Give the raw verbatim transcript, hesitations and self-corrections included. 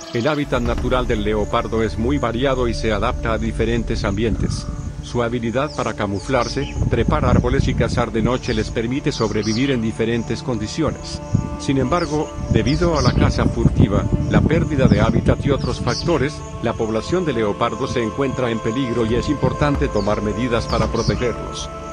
El hábitat natural del leopardo es muy variado y se adapta a diferentes ambientes. Su habilidad para camuflarse, trepar árboles y cazar de noche les permite sobrevivir en diferentes condiciones. Sin embargo, debido a la caza furtiva, la pérdida de hábitat y otros factores, la población de leopardo se encuentra en peligro y es importante tomar medidas para protegerlos.